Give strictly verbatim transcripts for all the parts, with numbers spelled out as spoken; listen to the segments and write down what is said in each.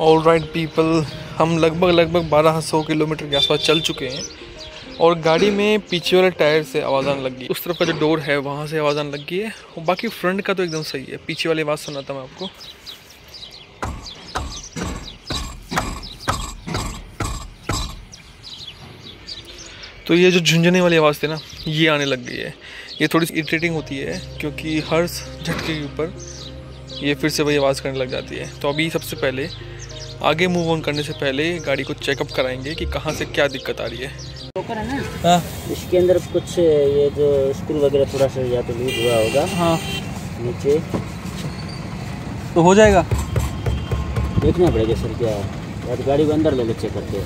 All right people, हम लगभग लगभग बारह सौ किलोमीटर के आसपास चल चुके हैं और गाड़ी में पीछे वाले टायर से आवाज़ आने लगी। उस तरफ का जो डोर है वहाँ से आवाज़ आने लगी है और बाकी फ्रंट का तो एकदम सही है। पीछे वाली आवाज़ सुनाता मैं आपको। तो ये जो झुंझुने वाली आवाज़ थी ना, ये आने लग गई है। ये थोड़ी सी इरिटेटिंग होती है क्योंकि हर झटके के ऊपर ये फिर से वही आवाज़ करने लग जाती है। तो अभी सबसे पहले आगे मूव ऑन करने से पहले गाड़ी को चेकअप कराएंगे कि कहाँ से क्या दिक्कत आ रही है। है ना? हाँ। इसके अंदर कुछ ये जो स्क्रू वगैरह थोड़ा सा या तो लूज हुआ होगा। हाँ। नीचे तो हो जाएगा, देखना पड़ेगा सर क्या है, या तो गाड़ी को अंदर ले ले चेक करके।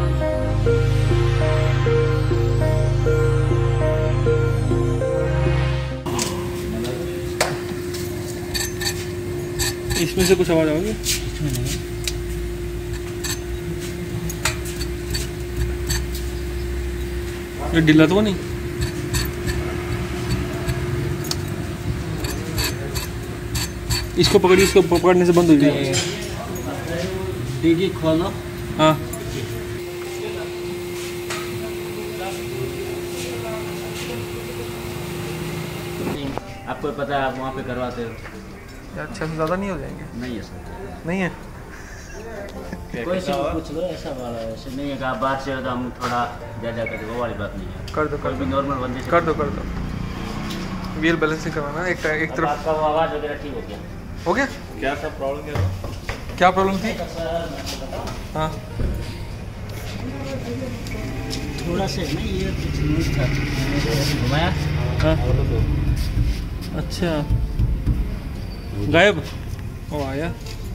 इसमें से कुछ आवाज़ आओगी? ये ढीला तो नहीं? इसको पकड़िए, इसको पकड़ने से बंद हो जाएगी। डिग्गी खोलो। हाँ। आपको पता है आप वहाँ पे करवाते हो? अच्छा से ज़्यादा नहीं हो जाएंगे? नहीं है सर। नहीं है? कोई से पूछ लो, ऐसा वाला ऐसे नहीं है कि आप बाहर से हो तो हम थोड़ा ज़्यादा कर दो, वो वाली बात नहीं है। कर दो, कर दो नॉर्मल बंदे से कर दो कर दो व्हील बैलेंसिंग करवाना एक एक तरफ। आपका वो आवाज़ वगैरह ठीक हो गया? हो गया? क्या सब प्रॉब्लम क्या था? क्या प्रॉब्लम थी? हाँ, थोड़ा सा ना ये कुछ लूज था, घुमाया। हाँ। अच्छा, गायब ओ आया।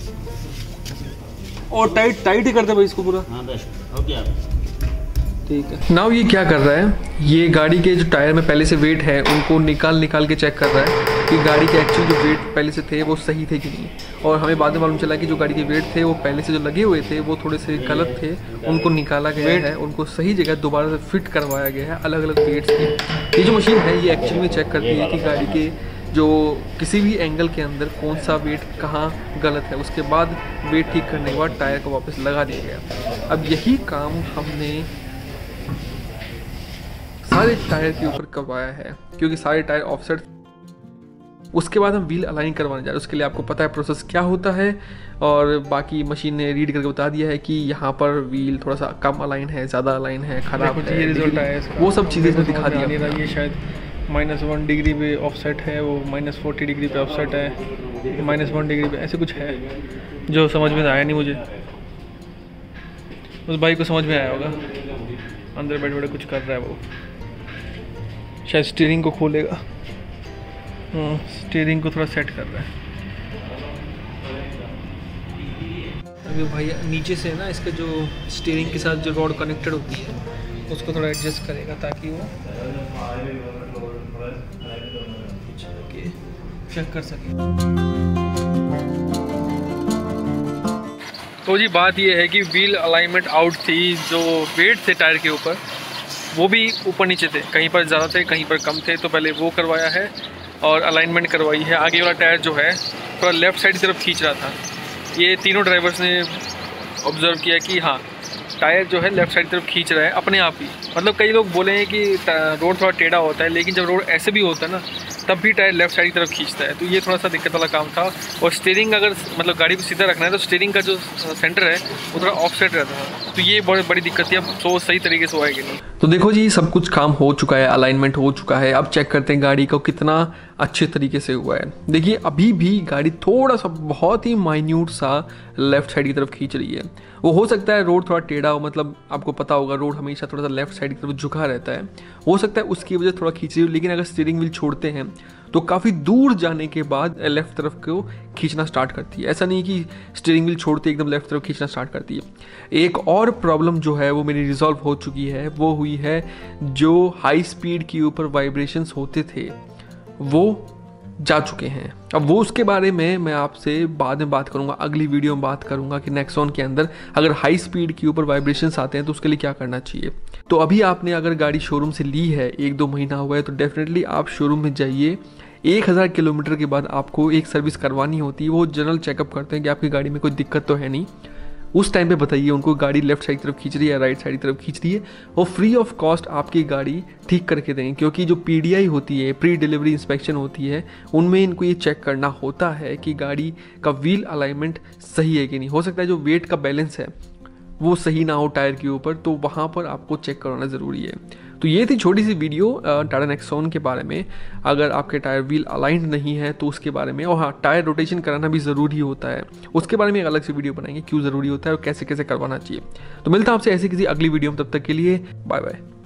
और टाइट टाइट ही करते भाई इसको पूरा। हाँ बस हो गया, ठीक है। नाउ ये क्या कर रहा है, ये गाड़ी के जो टायर में पहले से वेट है उनको निकाल निकाल के चेक कर रहा है कि गाड़ी के एक्चुअल जो वेट पहले से थे वो सही थे कि नहीं। और हमें बाद में मालूम चला कि जो गाड़ी के वेट थे वो पहले से जो लगे हुए थे वो थोड़े से गलत थे, उनको निकाला गया है, उनको सही जगह दोबारा से फिट करवाया गया है अलग अलग वेट्स की। ये जो मशीन है ये एक्चुअली में चेक करती है कि गाड़ी के जो किसी भी एंगल के अंदर कौन सा वेट कहाँ गलत है, उसके बाद वेट ठीक करने के बाद टायर को वापस लगा दिया गया। अब यही काम हमने सारे टायर के ऊपर करवाया है क्योंकि सारे टायर ऑफसेट। उसके बाद हम व्हील अलाइन करवाने जा रहे हैं। उसके लिए आपको पता है प्रोसेस क्या होता है और बाकी मशीन ने रीड करके बता दिया है कि यहाँ पर व्हील थोड़ा सा कम अलाइन है, ज़्यादा अलाइन है, खराब है, ये रिजल्ट आया है। वो सब चीज़ें इसमें दिखा दिया। ये शायद माइनस वन डिग्री पे ऑफसेट है, वो माइनस फोर्टी डिग्री पे ऑफसेट है, माइनस वन डिग्री पे ऐसे कुछ है जो समझ में आया नहीं मुझे। उस भाई को समझ में आया होगा, अंदर बैठे बैठे कुछ कर रहा है वो, शायद स्टीयरिंग को खोलेगा। स्टीयरिंग को थोड़ा सेट कर रहा है अभी भाई। नीचे से ना इसका जो स्टीयरिंग के साथ जो रॉड कनेक्टेड होती है उसको थोड़ा एडजस्ट करेगा ताकि वो चेक कर सके। तो जी बात ये है कि व्हील अलाइनमेंट आउट थी। जो वेट थे टायर के ऊपर वो भी ऊपर नीचे थे, कहीं पर ज़्यादा थे कहीं पर कम थे। तो पहले वो करवाया है और अलाइनमेंट करवाई है। आगे वाला टायर जो है थोड़ा लेफ़्ट साइड की तरफ खींच रहा था। ये तीनों ड्राइवर्स ने ऑब्जर्व किया कि हाँ टायर जो है लेफ़्ट साइड की तरफ खींच रहा है अपने आप ही। मतलब कई लोग बोले हैं कि रोड थोड़ा टेढ़ा होता है, लेकिन जब रोड ऐसे भी होता है ना तब भी टायर लेफ़्ट साइड की तरफ खींचता है। तो ये थोड़ा सा दिक्कत वाला काम था। और स्टीयरिंग अगर मतलब गाड़ी को सीधा रखना है तो स्टीयरिंग का जो सेंटर है वो थोड़ा ऑफ साइड रहता है। तो ये बहुत बड़ी दिक्कत थी। अब सो सही तरीके से होएगी नहीं। तो देखो जी सब कुछ काम हो चुका है, अलाइनमेंट हो चुका है। अब चेक करते हैं गाड़ी को कितना अच्छे तरीके से हुआ है। देखिए अभी भी गाड़ी थोड़ा सा बहुत ही माइन्यूट सा लेफ़्ट साइड की तरफ खींच रही है। वो हो सकता है रोड थोड़ा टेढ़ा हो, मतलब आपको पता होगा रोड हमेशा थोड़ा सा लेफ़्ट साइड की तरफ झुका रहता है, हो सकता है उसकी वजह से थोड़ा खींच रही हो। लेकिन अगर स्टीयरिंग व्हील छोड़ते हैं तो काफ़ी दूर जाने के बाद लेफ़्ट तरफ को खींचना स्टार्ट करती है। ऐसा नहीं कि स्टीयरिंग व्हील छोड़ते एकदम लेफ़्ट तरफ खींचना स्टार्ट करती है। एक और प्रॉब्लम जो है वो मेरी रिजॉल्व हो चुकी है, वो हुई है जो हाई स्पीड के ऊपर वाइब्रेशंस होते थे वो जा चुके हैं। अब वो उसके बारे में मैं आपसे बाद में बात करूंगा, अगली वीडियो में बात करूंगा कि नेक्सॉन के अंदर अगर हाई स्पीड के ऊपर वाइब्रेशंस आते हैं तो उसके लिए क्या करना चाहिए। तो अभी आपने अगर गाड़ी शोरूम से ली है, एक दो महीना हुआ है, तो डेफिनेटली आप शोरूम में जाइए। एक हज़ार किलोमीटर के बाद आपको एक सर्विस करवानी होती है। वो जनरल चेकअप करते हैं कि आपकी गाड़ी में कोई दिक्कत तो है नहीं। उस टाइम पे बताइए उनको गाड़ी लेफ्ट साइड की तरफ खींच रही है या राइट साइड की तरफ खींच रही है, वो फ्री ऑफ कॉस्ट आपकी गाड़ी ठीक करके देंगे। क्योंकि जो पी डी आई होती है, प्री डिलीवरी इंस्पेक्शन होती है, उनमें इनको ये चेक करना होता है कि गाड़ी का व्हील अलाइनमेंट सही है कि नहीं। हो सकता है जो वेट का बैलेंस है वो सही ना हो टायर के ऊपर, तो वहाँ पर आपको चेक कराना ज़रूरी है। तो ये थी छोटी सी वीडियो टाटा नेक्सॉन के बारे में। अगर आपके टायर व्हील अलाइंड नहीं है तो उसके बारे में, और हाँ, टायर रोटेशन कराना भी ज़रूरी होता है, उसके बारे में एक अलग से वीडियो बनाएंगे, क्यों ज़रूरी होता है और कैसे कैसे करवाना चाहिए। तो मिलता है आपसे ऐसी किसी अगली वीडियो में, तब तक के लिए बाय बाय।